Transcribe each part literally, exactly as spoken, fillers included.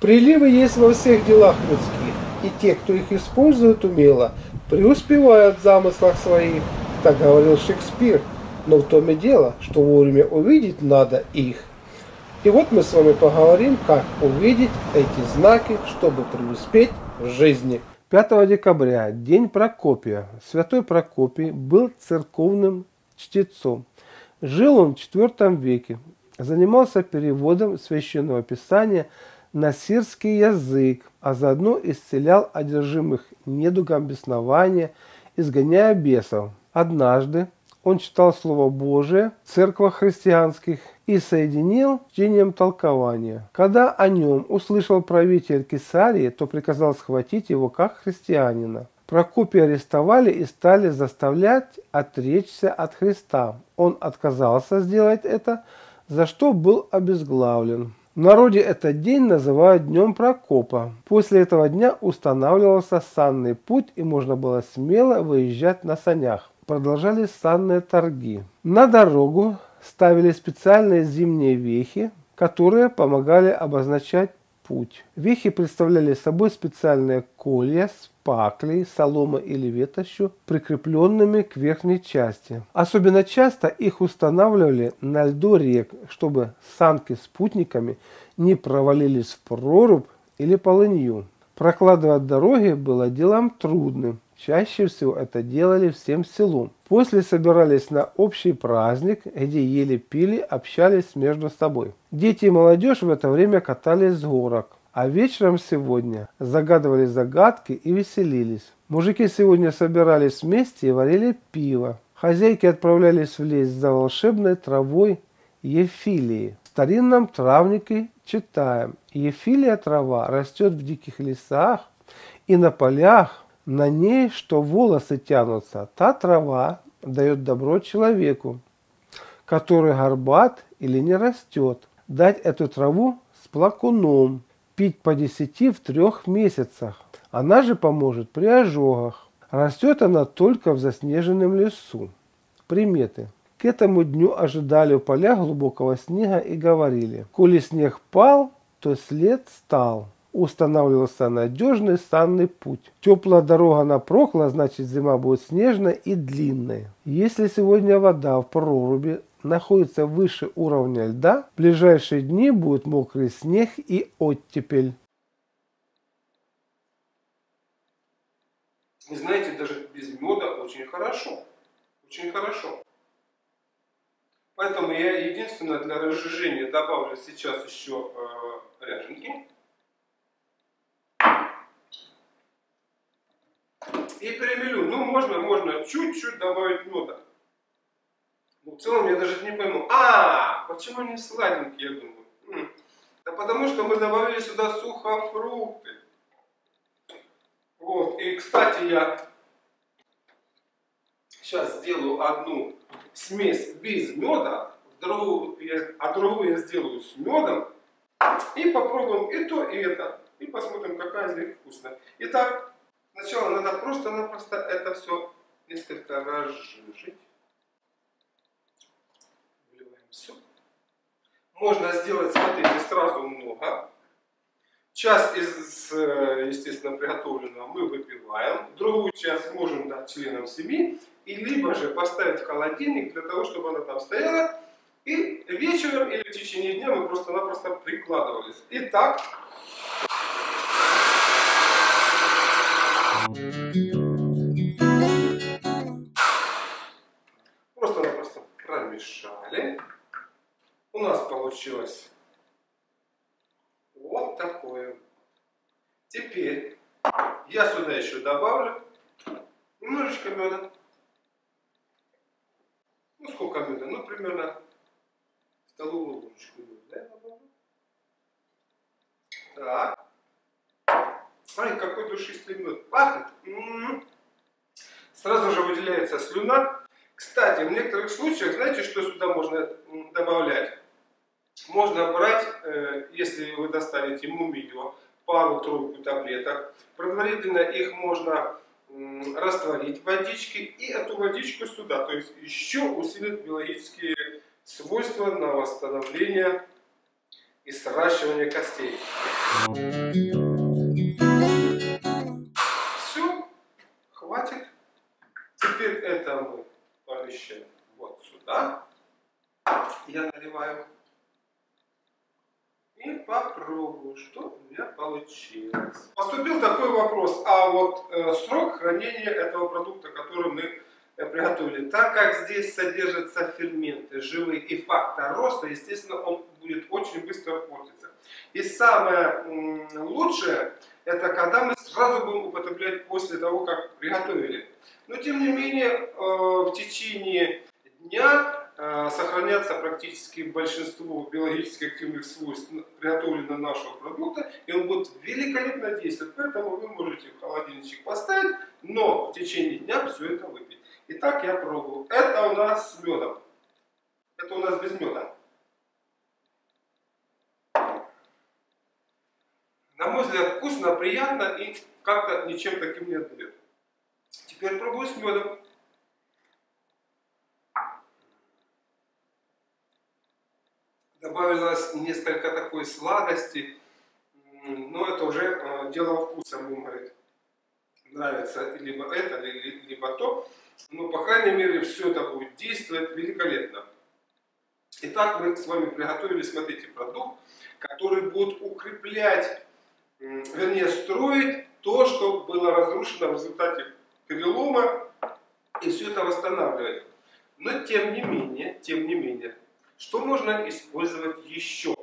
Приливы есть во всех делах людских, и те, кто их использует умело, преуспевают в замыслах своих. Так говорил Шекспир, но в том и дело, что вовремя увидеть надо их. И вот мы с вами поговорим, как увидеть эти знаки, чтобы преуспеть в жизни. пятого декабря, день Прокопия. Святой Прокопий был церковным чтецом. Жил он в четвёртом веке, занимался переводом священного писания на сирский язык, а заодно исцелял одержимых недугом беснования, изгоняя бесов. Однажды он читал Слово Божие в церквах христианских и соединил чтением толкования. Когда о нем услышал правитель Кесарии, то приказал схватить его как христианина. Прокопия арестовали и стали заставлять отречься от Христа. Он отказался сделать это, за что был обезглавлен. В народе этот день называют Днем Прокопа. После этого дня устанавливался санный путь, и можно было смело выезжать на санях. Продолжались санные торги. На дорогу ставили специальные зимние вехи, которые помогали обозначать путь. Вехи представляли собой специальные колья с паклей, соломой или ветошью, прикрепленными к верхней части. Особенно часто их устанавливали на льду рек, чтобы санки с путниками не провалились в прорубь или полынью. Прокладывать дороги было делом трудным. Чаще всего это делали всем селом. После собирались на общий праздник, где ели, пили, общались между собой. Дети и молодежь в это время катались с горок. А вечером сегодня загадывали загадки и веселились. Мужики сегодня собирались вместе и варили пиво. Хозяйки отправлялись в лес за волшебной травой ефилии. В старинном травнике читаем: ефилия трава растет в диких лесах и на полях, на ней что волосы тянутся. Та трава дает добро человеку, который горбат или не растет. Дать эту траву с плакуном, пить по десяти в трех месяцах. Она же поможет при ожогах. Растет она только в заснеженном лесу. Приметы. К этому дню ожидали в полях глубокого снега и говорили: коли снег пал, то след стал. Устанавливался надежный санный путь. Теплая дорога напрохла, значит зима будет снежной и длинной. Если сегодня вода в проруби находится выше уровня льда, в ближайшие дни будет мокрый снег и оттепель. Вы знаете, даже без меда очень хорошо. Очень хорошо. Поэтому я единственное для разжижения добавлю сейчас еще э, ряженки. И перемелю. Ну, можно, можно чуть-чуть добавить меда. Но в целом я даже не пойму. А, почему они сладенькие, я думаю? М-м. Да потому что мы добавили сюда сухофрукты. Вот. И, кстати, я сейчас сделаю одну смесь без меда, другую я, а другую я сделаю с медом. И попробуем и то, и это. И посмотрим, какая из них вкусная. Итак, сначала надо просто-напросто это все несколько разжижить. Вливаем все. Можно сделать, смотрите, сразу много. Часть из, естественно, приготовленного мы выпиваем. Другую часть можем дать членам семьи. И либо же поставить в холодильник для того, чтобы она там стояла. И вечером или в течение дня мы просто-напросто прикладывались. Итак. Просто-напросто промешали. У нас получилось вот такое. Теперь я сюда еще добавлю немножечко меда. Ну сколько меда? Ну примерно столовую ложечку меда. Да, так. Смотрите, какой душистый мед. Пахнет. М-м-м. Сразу же выделяется слюна. Кстати, в некоторых случаях, знаете, что сюда можно добавлять? Можно брать, э, если вы достанете мумиё, пару-тройку таблеток. Предварительно их можно э, растворить в водичке и эту водичку сюда. То есть еще усилит биологические свойства на восстановление и сращивания костей. Все, хватит. Теперь это мы помещаем вот сюда. Я наливаю. И попробую, что у меня получилось. Поступил такой вопрос. А вот э, срок хранения этого продукта, который мы э, приготовили. Так как здесь содержатся ферменты живые и фактор роста, естественно, он будет очень быстро портиться. И самое м, лучшее, это когда мы сразу будем употреблять после того, как приготовили. Но тем не менее, э, в течение дня сохранятся практически большинство биологически активных свойств приготовленного нашего продукта, и он будет великолепно действовать. Поэтому вы можете в холодильничек поставить, но в течение дня все это выпить. Итак, я пробую. Это у нас с медом. Это у нас без меда. На мой взгляд, вкусно, приятно и как-то ничем таким не отдает. Теперь пробую с медом. Добавилось несколько такой сладости, но это уже э, дело вкуса, будем говорить. Нравится либо это, либо то. Но, по крайней мере, все это будет действовать великолепно. Итак, мы с вами приготовили, смотрите, продукт, который будет укреплять, э, вернее, строить то, что было разрушено в результате перелома, и все это восстанавливать. Но, тем не менее, тем не менее, что можно использовать еще?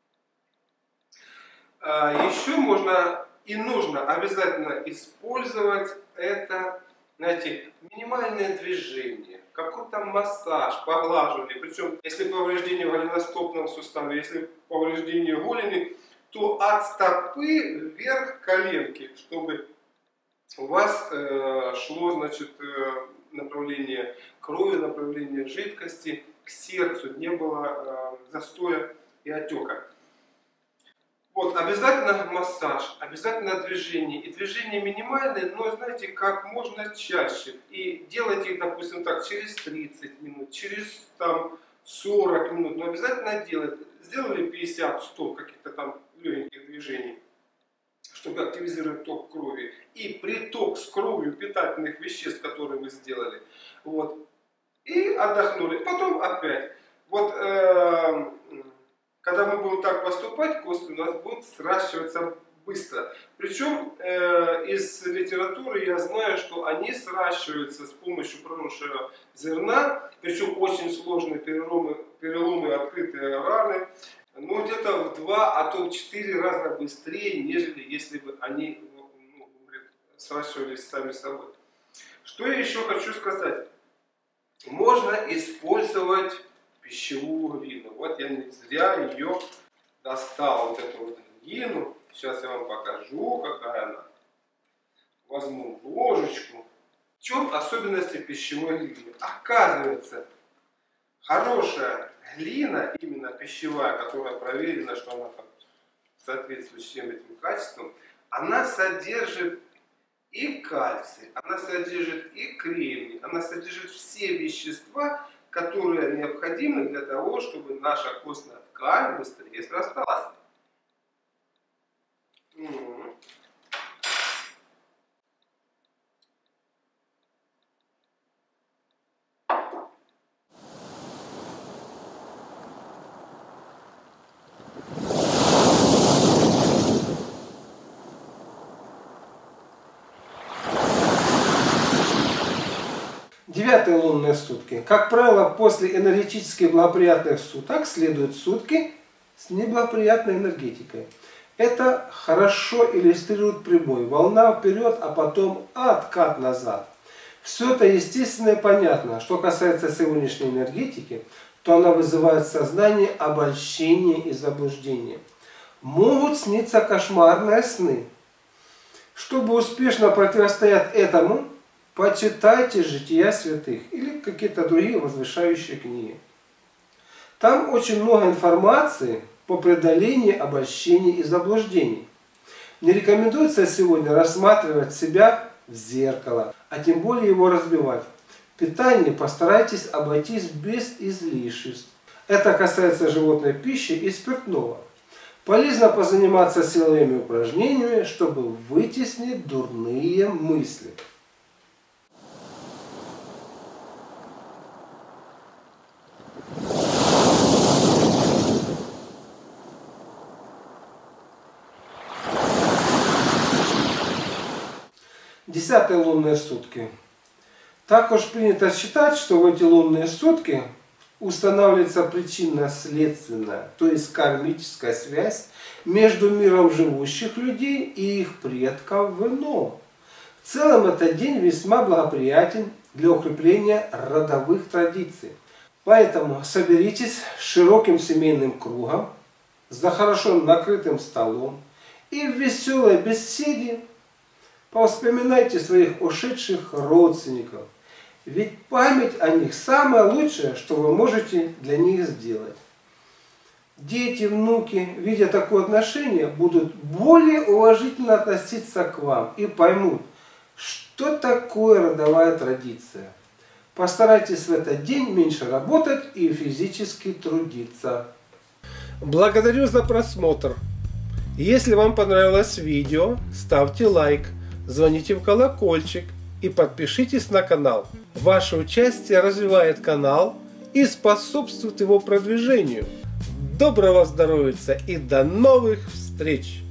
Еще можно и нужно обязательно использовать это, знаете, минимальное движение, какой-то массаж, поглаживание. Причем, если повреждение в голеностопном суставе, если повреждение голени, то от стопы вверх коленки, чтобы у вас э, шло, значит, э, направление крови, направление жидкости к сердцу, не было э, застоя и отека. Вот, обязательно массаж, обязательно движение. И движение минимальное, но, знаете, как можно чаще. И делайте их, допустим, так, через тридцать минут, через там, сорок минут. Но обязательно делать. Сделали пятьдесят-сто каких-то там легеньких движений, чтобы активизировать ток крови. И приток с кровью питательных веществ, которые вы сделали. Вот. И отдохнули. Потом опять. Вот, э, когда мы будем так поступать, кости у нас будут сращиваться быстро. Причем э, из литературы я знаю, что они сращиваются с помощью проросшего зерна. Причем очень сложные переломы, переломы, открытые раны. Ну, где-то в два, а то в четыре раза быстрее, нежели если бы они ну, сращивались сами собой. Что я еще хочу сказать? Можно использовать пищевую глину. Вот я не зря ее достал, вот эту вот глину. Сейчас я вам покажу, какая она. Возьму ложечку. В чем особенности пищевой глины? Оказывается, хорошая глина, именно пищевая, которая проверена, что она там соответствует всем этим качествам, она содержит и кальций, она содержит и кремний, она содержит все вещества, которые необходимы для того, чтобы наша костная ткань быстрее срасталась. Угу. Девятые лунные сутки. Как правило, после энергетически благоприятных суток следуют сутки с неблагоприятной энергетикой. Это хорошо иллюстрирует прямой. Волна вперед, а потом откат назад. Все это естественно и понятно. Что касается сегодняшней энергетики, то она вызывает в сознании обольщение и заблуждение. Могут сниться кошмарные сны. Чтобы успешно противостоять этому, почитайте «Жития святых» или какие-то другие возвышающие книги. Там очень много информации по преодолению обольщений и заблуждений. Не рекомендуется сегодня рассматривать себя в зеркало, а тем более его разбивать. В питании постарайтесь обойтись без излишеств. Это касается животной пищи и спиртного. Полезно позаниматься силовыми упражнениями, чтобы вытеснить дурные мысли. Десятые лунные сутки. Також принято считать, что в эти лунные сутки устанавливается причинно-следственная, то есть кармическая связь между миром живущих людей и их предков в ином. В целом этот день весьма благоприятен для укрепления родовых традиций. Поэтому соберитесь с широким семейным кругом, за хорошо накрытым столом и в веселой беседе повспоминайте своих ушедших родственников. Ведь память о них самое лучшее, что вы можете для них сделать. Дети, внуки, видя такое отношение, будут более уважительно относиться к вам и поймут, что такое родовая традиция. Постарайтесь в этот день меньше работать и физически трудиться. Благодарю за просмотр. Если вам понравилось видео, ставьте лайк, звоните в колокольчик и подпишитесь на канал. Ваше участие развивает канал и способствует его продвижению. Доброго здоровья и до новых встреч!